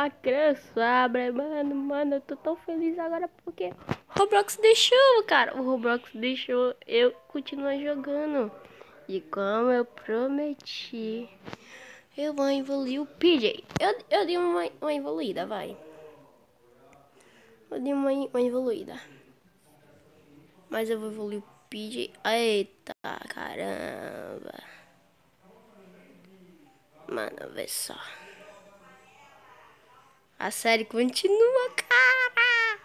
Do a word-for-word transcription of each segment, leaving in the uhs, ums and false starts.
lacraçabra, mano, mano, eu tô tão feliz agora porque o Roblox deixou, cara. O Roblox deixou eu continuar jogando. E como eu prometi, eu vou evoluir o P J. Eu, eu dei uma, uma evoluída, vai. Eu dei uma, uma evoluída. Mas eu vou evoluir o P J. Eita, caramba. Mano, vê só. A série continua, cara.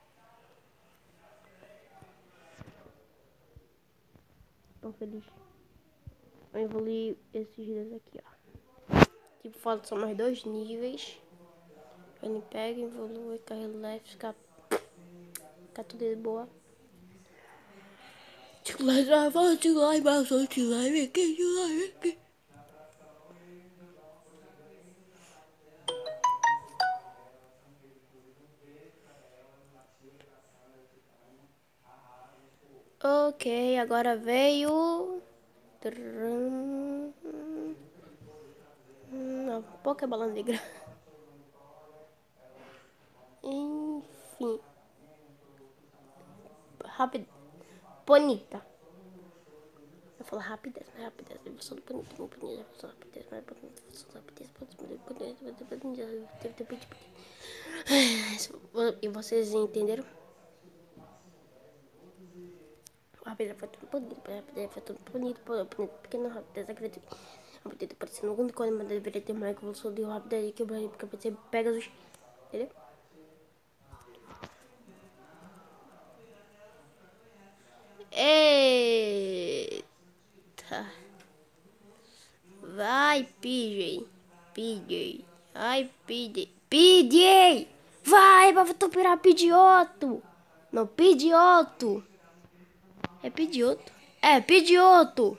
Tô feliz. Eu evoluí esses dias aqui, ó. Tipo, falta só mais dois níveis. Ele pega, evolui, carrega leve, fica, fica tudo de boa. Tipo, lá já volte lá e bastante live aqui, de live aqui. Ok, agora veio... Uma pouca bola negra. Enfim. Rápido. Bonita. Eu falo rapidez, não é rapidez. Evolução do bonito, não bonito. Evolução da rapidez, não é bonito. Evolução da rapidez, bonito. E vocês entenderam? Rapidez foi tudo bonito. Rapidez foi tudo bonito. Bonito, pequeno, rapidez, acredito. Rapidez parecendo algum quando mas deveria ter mais evolução de rapidez que eu porque eu pensei Pegasus. Entendeu? Eita. Vai, P J. P J. Ai, P J. P J. Vai, vai tu virar pedioto. Não, pedioto. É pedioto? É, pedioto.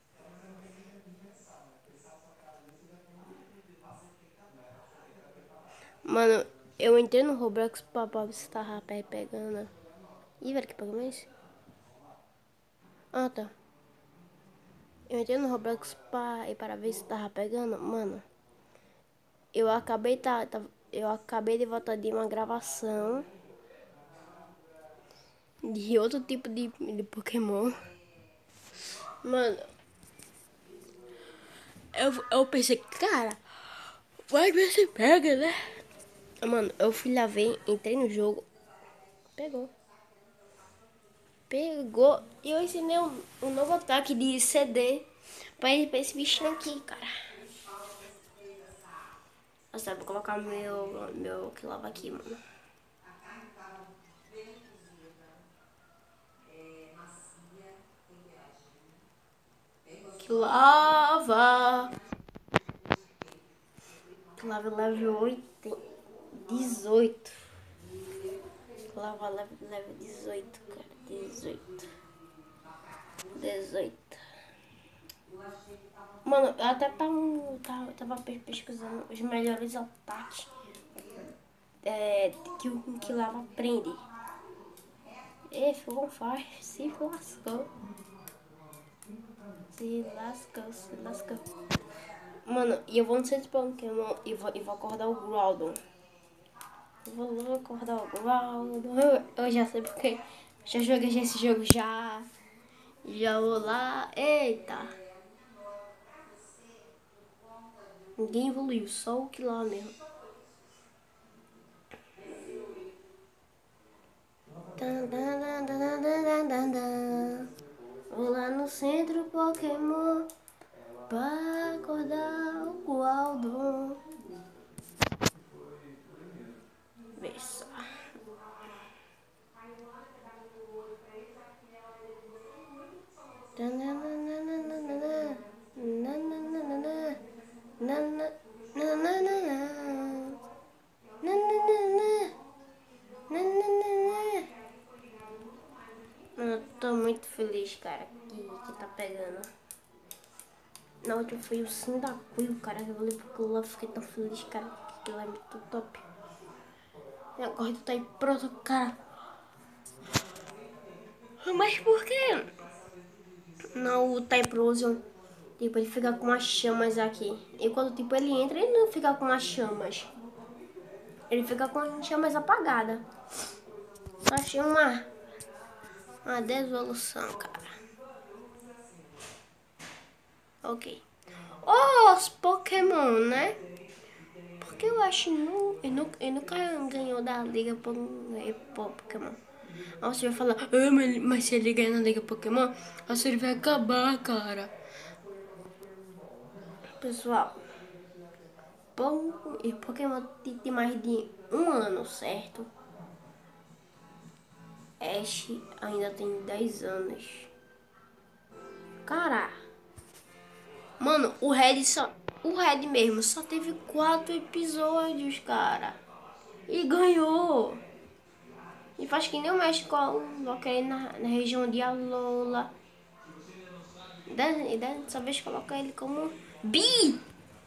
Mano, eu entrei no Roblox pra ver se tava pegando. Ih, velho, que pegou mais? Ah, tá. Eu entrei no Roblox pra, para ver se tava pegando. Mano, eu acabei, tá, tá, eu acabei de voltar de uma gravação de outro tipo de, de Pokémon. Mano, eu, eu pensei, cara, vai ver se pega, né? Mano, eu fui lá ver, entrei no jogo. Pegou. Pegou. E eu ensinei um, um novo ataque de C D pra, pra esse bichinho aqui, cara. Nossa, vou colocar meu, meu que lava aqui, mano. Que lava. Que lava level oito. dezoito. Que lava level, level dezoito, cara. dezoito. dezoito. Mano, eu até tava, tava, tava pesquisando os melhores ataques é, que o que lava prende. E ficou faz, se lascou. Se lascou, se lascou. Mano, e eu vou no centro Pokémon e vou, e vou acordar o Groudon. Eu vou lá acordar o Groudon. Eu, eu já sei porque já joguei esse jogo já. Já vou lá. Eita. Ninguém evoluiu, só o que lá mesmo. Dan, dan, dan, dan, dan, dan, dan. Vou lá no centro Pokémon pra acordar o Groudon. Vê só. Eu tô muito feliz, cara, que, que tá pegando. Na última foi o Cyndaquil, cara, que eu falei porque eu fiquei tão feliz, cara, que lá é muito top. E a corrida tá aí pronta, cara. Mas por que não o Typhlosion, tipo, ele fica com as chamas aqui? E quando, tipo, ele entra, ele não fica com as chamas. Ele fica com a chamas apagada. Achei uma, uma devolução, cara. Ok. Os Pokémon, né? Porque eu acho que não, ele, não, ele nunca ganhou da Liga Pokémon. Aí você vai falar, ah, mas, mas se ele ganhar na Liga Pokémon, a série vai acabar, cara. Pessoal, Pokémon tem mais de um ano, certo? Ash ainda tem dez anos. Cara, mano, o Red só. O Red mesmo só teve quatro episódios, cara. E ganhou. E faz que nem o México coloca ele na, na região de Alola. E dessa vez coloca ele como Bi!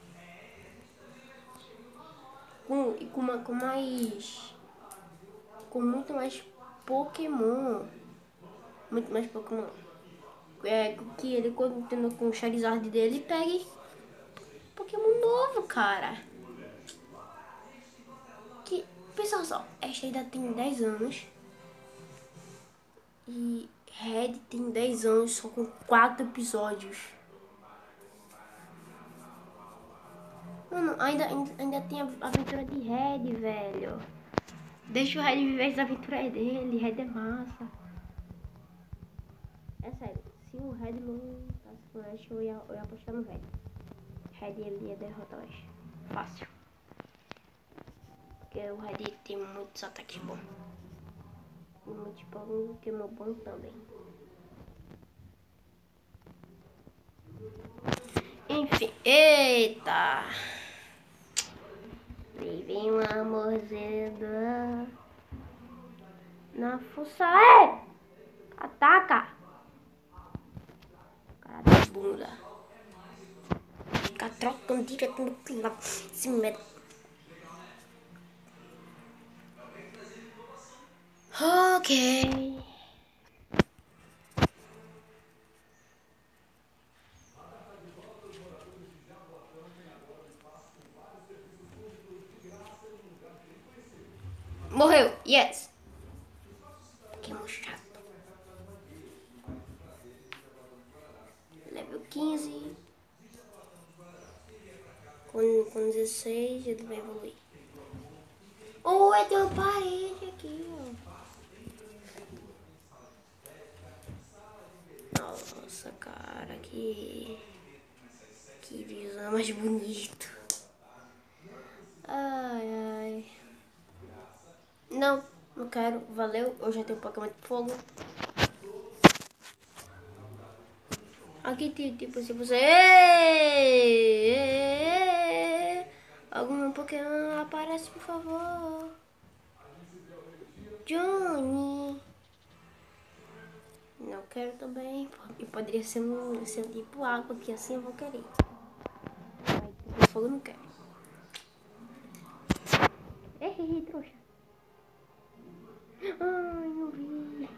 Com, e com, uma, com mais. Com muito mais Pokémon. Muito mais Pokémon. É, que ele continua com o Charizard dele, pegue Pokémon novo, cara. Que, pensa só, Ash ainda tem dez anos. E Red tem dez anos, só com quatro episódios. Mano, ainda, ainda, ainda tem a aventura de Red, velho. Deixa o Red viver as aventuras dele, Red é massa. É sério, se o Red não passasse com o Ash, eu ia, eu ia apostar no Red. Red ele ia derrotar o Ash. Fácil. Porque o Red tem muitos ataques bons. E muitos Pokémon bom também. Enfim, eita! Levei uma mordida na fuça. É! Ataca! Cara da bunda. Fica trocando direto no clima. Se mete. Ok. Morreu, yes. Que chato. Level quinze. Com, com dezesseis ele vai evoluir. Oh, tem uma parede aqui, ó. Nossa, cara, que... Que visão mais bonito. Ai, ai. Não, não quero. Valeu, eu já tenho Pokémon de fogo. Aqui tem tipo se você... Ei, ei, ei, algum Pokémon aparece, por favor. Johnny. Não quero também. E poderia ser um, ser um tipo água, que assim eu vou querer. Mas tipo fogo eu não quero. Ei, trouxa. Ai, não vi.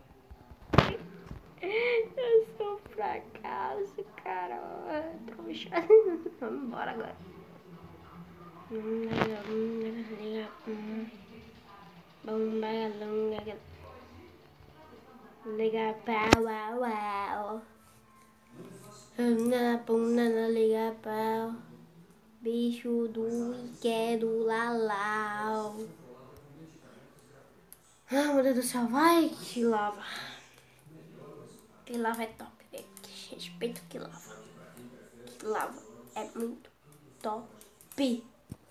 Eu sou um fracasso, cara. Trouxa. Vamos embora agora. Bomba longa. Liga pau, uau, uau. Na bunda, na liga pau. Bicho do quero lalau. Ah, meu Deus do céu, vai que lava. Que lava é top, velho. Respeito que lava. Que lava é muito top.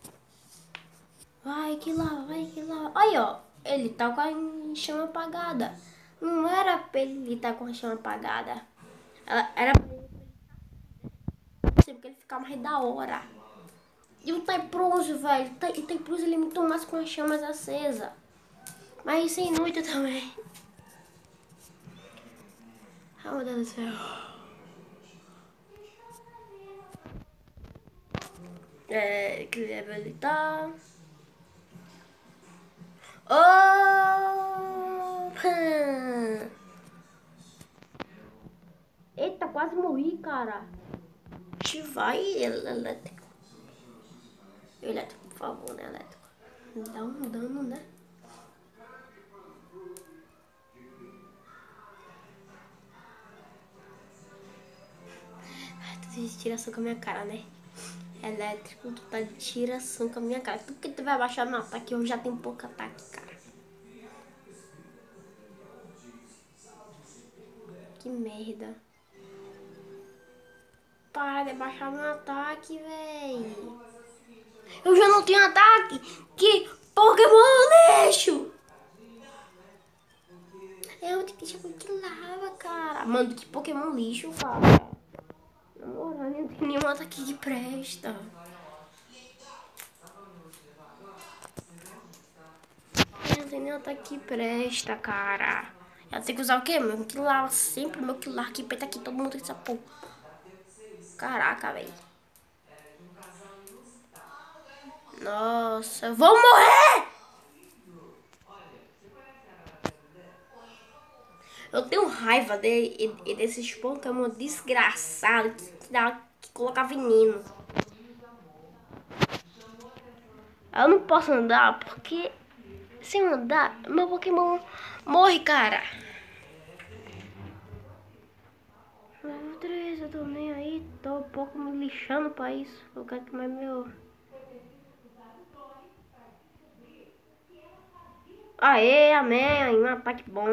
Vai que lava, vai que lava. Aí, ó, ele tá com a chama apagada. Não era pra ele estar com a chama apagada. Era pra ele porque ele ficar mais da hora. E o Typhlosion, velho. O Typhlosion ele é muito mais com as chamas acesas. Mas isso é inútil também. Ah, meu Deus do céu. É, que level ele tá? Opa! Eita, quase morri, cara. Vai, elétrico. Elétrico, por favor, né, elétrico. Dá um dano, né? Ai, tu de tiração com a minha cara, né? Elétrico, tu tá de tiração com a minha cara. Tudo que tu vai abaixar meu ataque, eu já tenho pouco ataque, cara. Que merda. Para de baixar meu ataque, véi. Eu já não tenho ataque. Que Pokémon lixo. Eu te deixa muito lava, cara. Mano, que Pokémon lixo, cara. Na moral, não tem nenhum ataque que presta. Não tem nenhum ataque que presta, cara. Eu tenho que usar o quê? Meu que lava sempre, meu que lava que peita aqui, todo mundo tem essa porra. Caraca, velho. Nossa, eu vou morrer! Eu tenho raiva de, de, desses Pokémon desgraçados que, que, dá, que coloca veneno. Eu não posso andar porque se eu andar, meu Pokémon morre, cara. Level três, eu tô nem aí, tô um pouco me lixando pra isso. Eu quero que mais meu... Aê, amém, um ataque bom.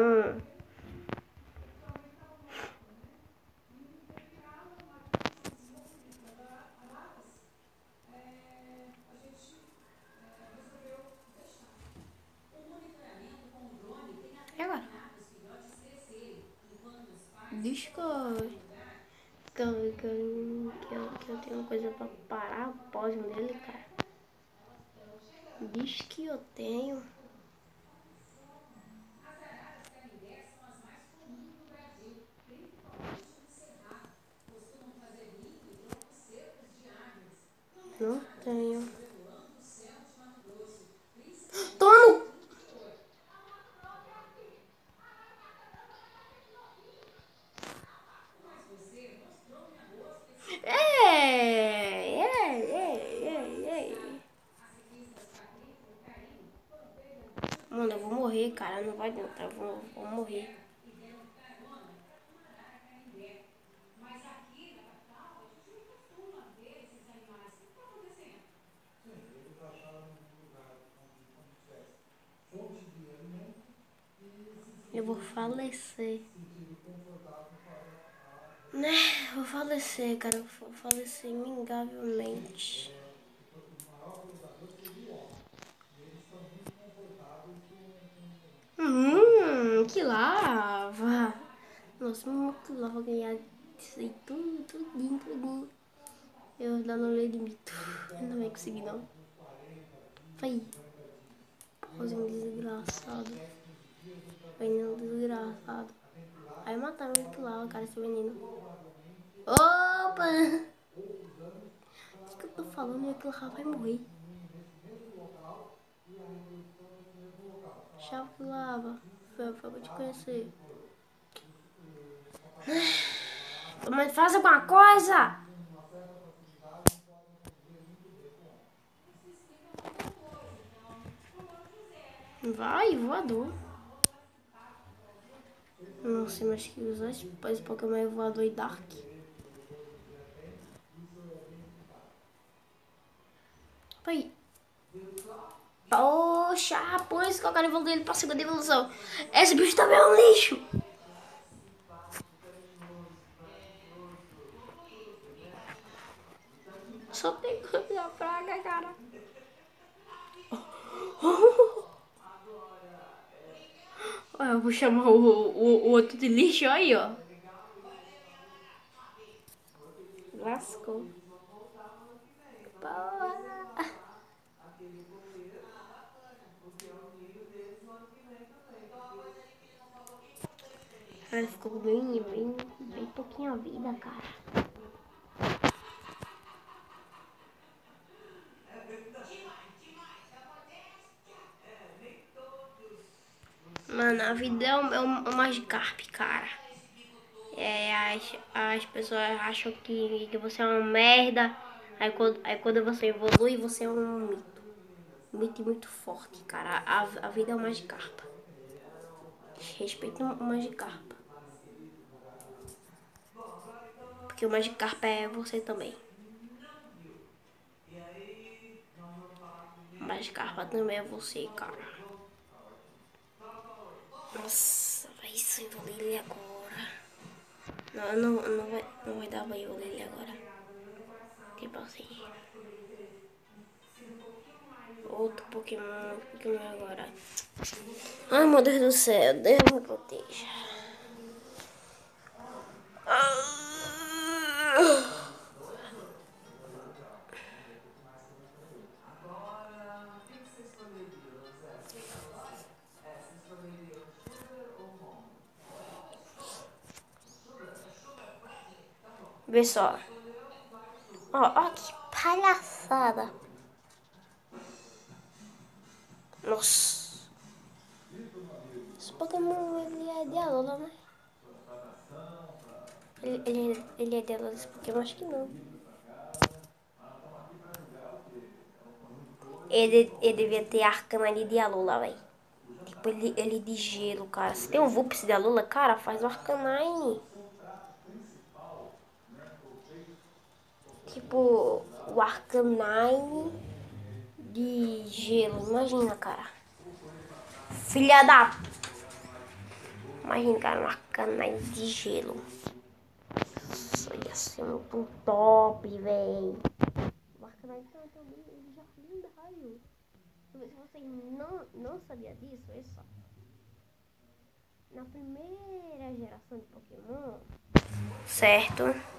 E agora? Diz que eu, que, eu, que, eu, que, eu, que eu tenho coisa pra parar o pódio dele, cara. Diz que eu tenho. Não tenho. Toma! É, é, é, é, é. Mano, eu vou morrer, cara. Não vai adiantar, eu vou, vou morrer. Eu vou falecer. Né? Eu vou falecer, cara. Eu vou falecer imingavelmente. Hum, que lava. Nossa, muito lava ganhar isso aí tudo, tudinho, tudinho. Eu dá no limite. Eu não vai conseguir, não. Vai. Pozinho desgraçado. Veneno desgraçado. Aí mataram muito lava, cara, esse veneno. Opa! O que eu tô falando? Aquilo lá vai morrer. Chave que lava. Foi, foi pra te conhecer. Mas faz alguma coisa! Vai, voador. Não sei mais que usar esse Pokémon é voador e Dark. Vai. Poxa, por isso que eu quero evoluir ele pra segunda evolução. Esse bicho também é um lixo. Só tem coisa praga, cara. Eu vou chamar o, o, o outro de lixo aí, ó. Lascou. Porra. Ele ficou bem, bem, bem pouquinho vida, cara. Mano, a vida é o, é o, o Magikarp, cara. É, as, as pessoas acham que, que você é uma merda. Aí quando, aí quando você evolui, você é um mito. mente muito forte, cara. A, a vida é o Magikarpa. Respeita o Magikarpa. Porque o Magikarpa é você também. O Magikarpa também é você, cara. Nossa, vai isso engolir ele agora. Não, não, não, vai, não vai dar pra engolir ele agora. Tipo assim. Outro Pokémon, outro Pokémon agora. Ai, meu Deus do céu, Deus me proteja. Vê só. Ó, ó que palhaçada. Nossa. Esse Pokémon, ele é de Alola, né? Ele, ele, ele é de Alola, esse Pokémon? Acho que não. Ele, ele devia ter Arcanine de Alola, velho. Tipo, ele, ele de gelo, cara. Se tem um Vulpix de Alola, cara, faz o Arcanine. Tipo, o Arcanine de gelo. Imagina, cara. Filha da... Imagina, cara, um Arcanine de gelo. Isso ia ser muito top, véi. O Arcanine também, ele já foi lendário. Se você não, não sabia disso, olha só. Na primeira geração de Pokémon, certo?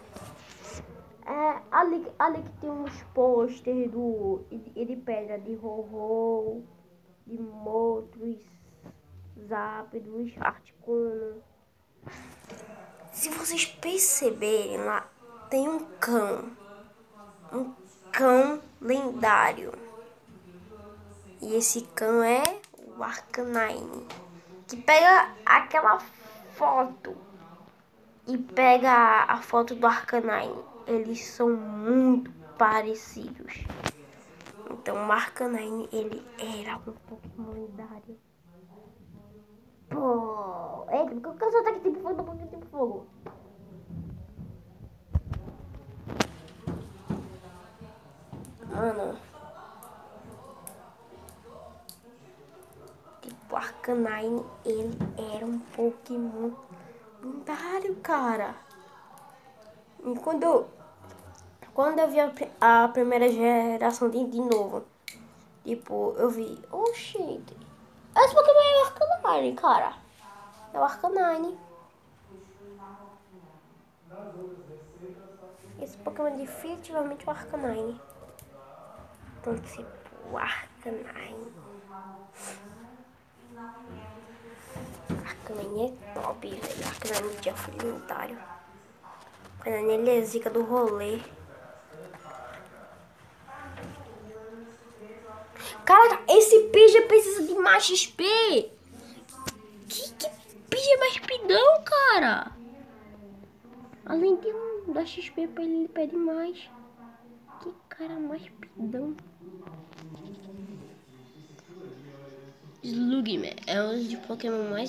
É, ali, ali que tem uns posters do, de pedra de Ho-Ho, de Moltres, Zapdos, Articuno. Se vocês perceberem lá, tem um cão. Um cão lendário. E esse cão é o Arcanine. Que pega aquela foto e pega a foto do Arcanine. Eles são muito parecidos. Então o Arcanine, ele era um Pokémon lendário. Pô, eita, por que eu sou ataque tipo fogo, por que tipo fogo? Mano, tipo, o Arcanine, ele era um Pokémon lendário, cara. E quando eu, quando eu vi a, a primeira geração de, de novo, tipo, eu vi, oxi, esse Pokémon é o Arcanine, cara. É o Arcanine. Esse Pokémon é definitivamente o Arcanine. Então, tipo, o Arcanine. Arcanine é top, velho. Arcanine já foi lendário. Arcanine, ele é zica do rolê. Caraca, esse Pidgey precisa de mais X P. Que, que Pidgey mais pidão, cara? Além de um dar X P pra ele, ele pede mais. Que cara mais pidão. Slugman é um dos Pokémon mais...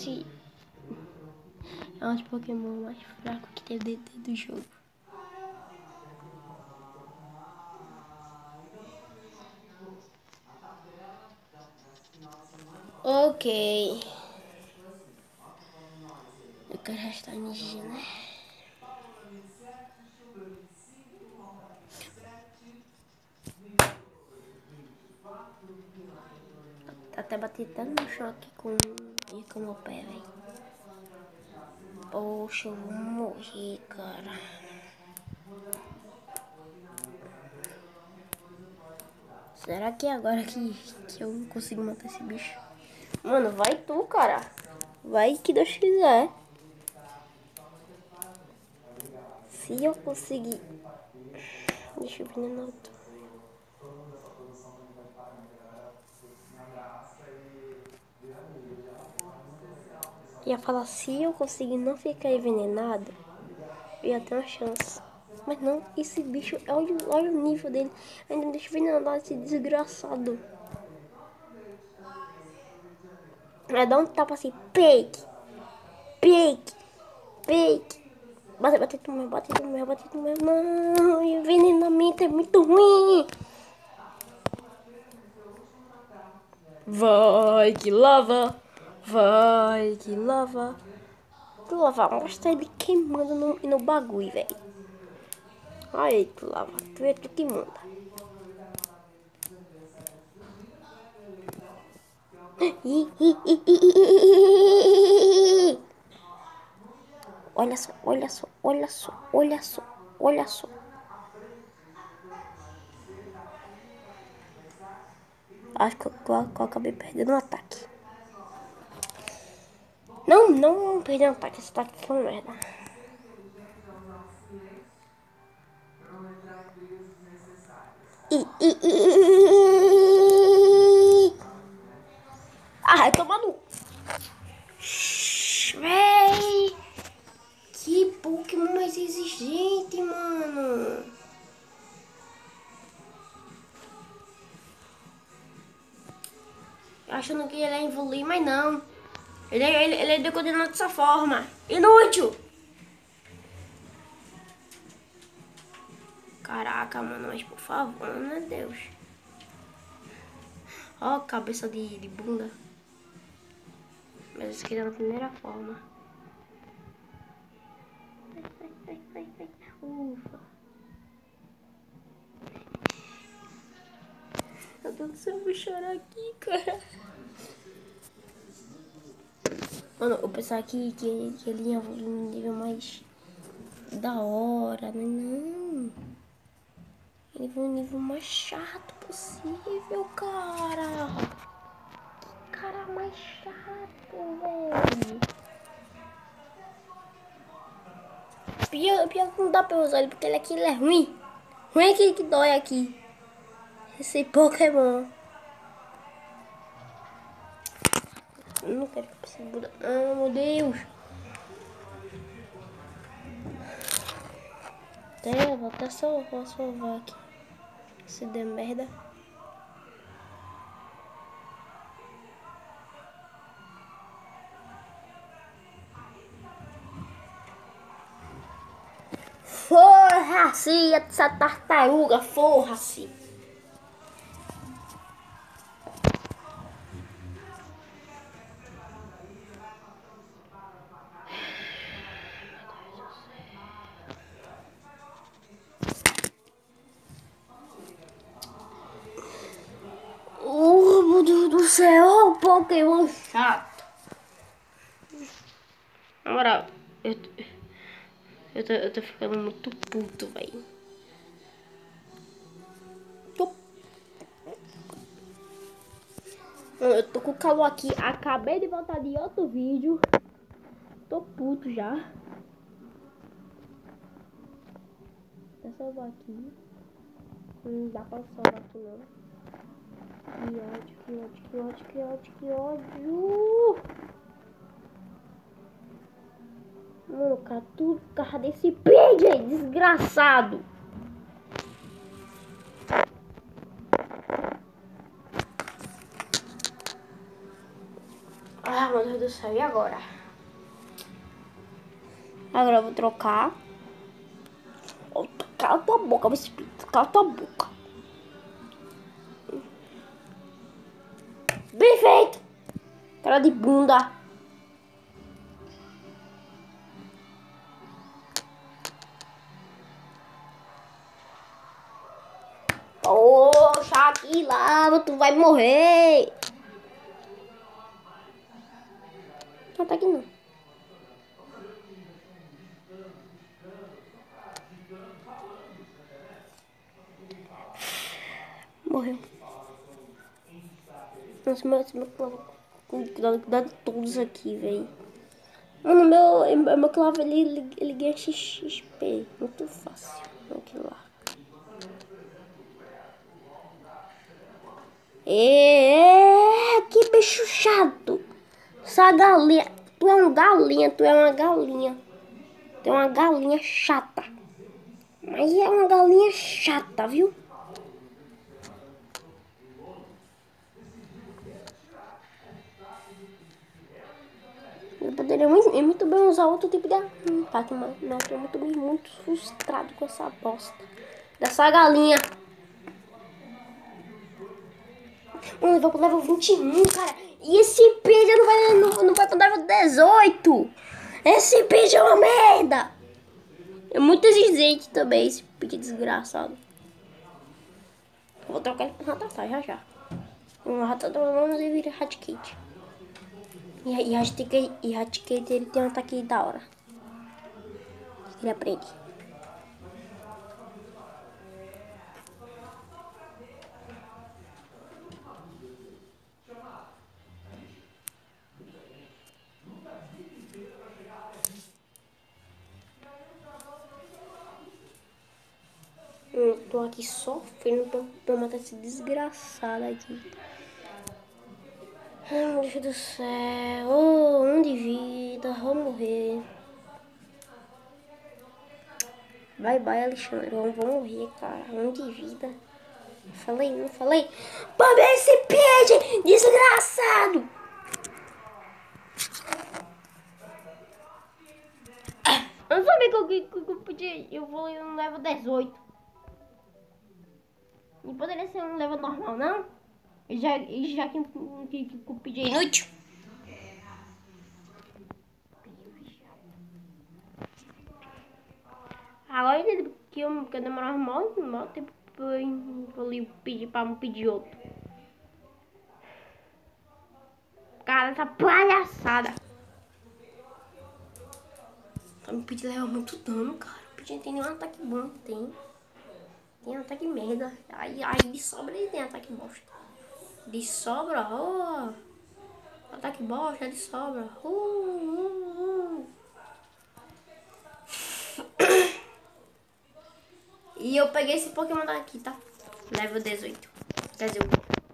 É um dos Pokémon mais fracos que teve dentro do jogo. Ok. Eu quero restar energia, né? Até bati tanto no choque com, e com o meu pé, velho. Poxa, eu vou morrer, cara. Será que é agora que, que eu consigo matar esse bicho? Mano, vai tu, cara. Vai que Deus quiser. Se eu conseguir... Deixa eu ver no outro. Ia falar, se eu conseguir não ficar envenenado, eu ia ter uma chance. Mas não, esse bicho, olha, olha o nível dele. Ainda me deixa envenenado esse desgraçado. É dar um tapa assim, pegue, pegue, pegue. Bate, bate no meu, bate no meu, bate no meu. Não, envenenamento é muito ruim. Vai que lava, vai que lava. Que lava, mostra ele queimando no, no bagulho, velho. Olha aí, que lava, tu é tu que manda. Olha só, olha só, olha só, olha só, olha só. Acho que eu, que eu, que eu acabei perdendo o ataque. Não, não perdi o ataque, esse ataque foi uma merda. I, I, I, ah, vai tomar no... Véi! Que Pokémon mais exigente, mano! Achando que ele é evoluir, mas não. Ele, ele, ele é decoordenado dessa forma. Inútil! Caraca, mano, mas por favor, meu Deus. Ó, cabeça de, de bunda. Mas isso aqui é na primeira forma. Ai, ai, ai, ai. Ufa. Meu Deus do céu, eu vou chorar aqui, cara. Mano, eu pensava que, que, que ele ia evoluir num nível mais da hora, né? Não. Ele foi um nível mais chato possível, cara. Que cara mais chato, velho. Pior, pior que não dá pra usar ele, porque ele aqui ele é ruim. Ruim é aquele que dói aqui. Esse Pokémon. Eu não quero que eu precise mudar. Ah, meu Deus. Até, vou até salvar, salvar aqui. Se der merda. Forra-se, essa tartaruga, forra-se. Oh, meu Deus do céu, Pokémon chato. Na moral, eu, eu, tô, eu tô ficando muito puto, velho. Eu tô com calor aqui, acabei de voltar de outro vídeo. Tô puto já. Vou salvar aqui. Não dá pra salvar aqui não. Que ódio, que ódio, que ódio, que ódio, que ódio. Mano, cara, tudo por causa desse P J, desgraçado. Ah, meu Deus do céu, e agora? Agora eu vou trocar. Cala tua boca, meu espírito, cala tua boca. Bem feito! Cara de bunda. Poxa, aqui lá, tu vai morrer. Não tá aqui não. Morreu. Nossa, meu, meu clavo. Cuidado, cuidado de todos aqui, velho. Mano, meu, meu clavo ele, ele, ele ganha X P. Muito fácil. Aqui lá. É, que bicho chato. Essa galinha. Tu é uma galinha, tu é uma galinha. Tu é uma galinha chata. Mas é uma galinha chata, viu? poderia muito, muito bem usar outro tipo de ataque, mas não, tô muito, muito frustrado com essa bosta dessa galinha. Mano, eu vou pro level vinte e um, cara. E esse peixe não vai, não, não vai pro level dezoito. Esse peixe é uma merda. É muito exigente também, esse peixe desgraçado. Eu vou trocar ele pro Ratatá já já. Um Ratatá vamos e vira Ratkit. E, e Ratkit, e Ratkit ele tem um ataque da hora. Ele aprende. Eu tô aqui sofrendo pra, pra matar esse desgraçado aqui. Ai, meu Deus do céu. Oh, um de vida. Vou morrer. Bye, bye, Alexandre. Vamos, vamos morrer, cara. Um de vida. Falei, não falei? Pode esse peixe, desgraçado. Eu não sabia que eu, que, que eu podia. Eu vou no level dezoito. Não poderia ser um level normal, não? Já, já que, que, que eu pedi inútil. Agora que eu que eu demorar muito mal tempo pra eu pedir pra me pedir outro. Cara, essa palhaçada. Tá me pedindo leva muito dano, cara. O Pidgey tem nenhum ataque bom, tem. Tem ataque merda. Aí, aí de sobra ele tem ataque bosta. De sobra, ó. Oh. Ataque bosta, de sobra. Uh, uh, uh. E eu peguei esse Pokémon daqui, tá? Level dezoito. Quer dizer,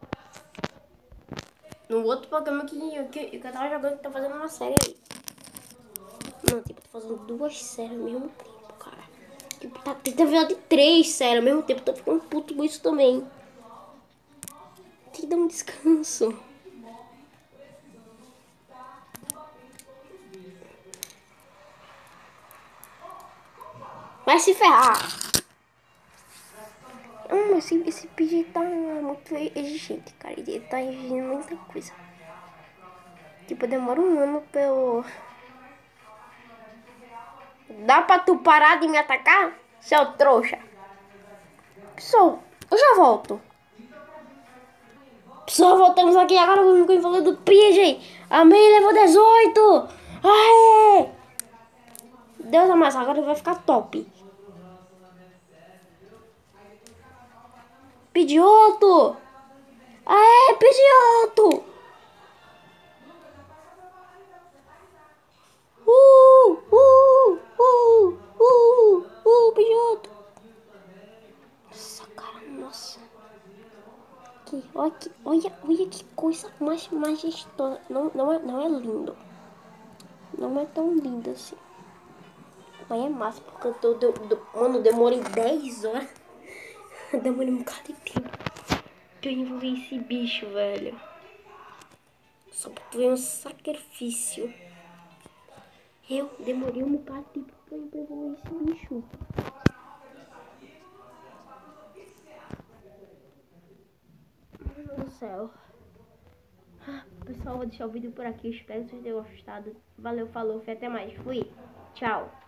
no outro Pokémon que, que, que eu tava jogando, que tá fazendo uma série aí. Não, tipo, tô fazendo duas séries ao mesmo tempo, cara. Tipo, tá tentando virar de três séries ao mesmo tempo. Tô ficando puto com isso também. Tem que dar um descanso. Vai se ferrar. Hum, esse, esse Pidgey tá muito exigente, cara. Ele tá exigindo muita coisa. Tipo, demora um ano pra eu... Dá pra tu parar de me atacar, seu trouxa? Pessoal, eu já volto. Pessoal, voltamos aqui agora com o falou do Pidgey. A May levou dezoito. Aê! Deus amado, agora vai ficar top. Pidgeotto! Aê, Pidgeotto! Uh, uh, uh, uh, uh, Pidgeotto! Nossa, cara, nossa. Aqui, olha, que, olha, olha que coisa mais majestosa. Não, não, é, não é lindo. Não é tão lindo assim. Mas é massa, porque eu tô... Do, do, mano, demorei dez horas. Demorei um bocado de tempo pra eu envolver esse bicho, velho. Só pra tu ver um sacrifício. Eu demorei um bocado de tempo pra envolver esse bicho. Meu Deus do céu. Ah, pessoal, vou deixar o vídeo por aqui. Espero que vocês tenham gostado. Valeu, falou, até mais. Fui. Tchau.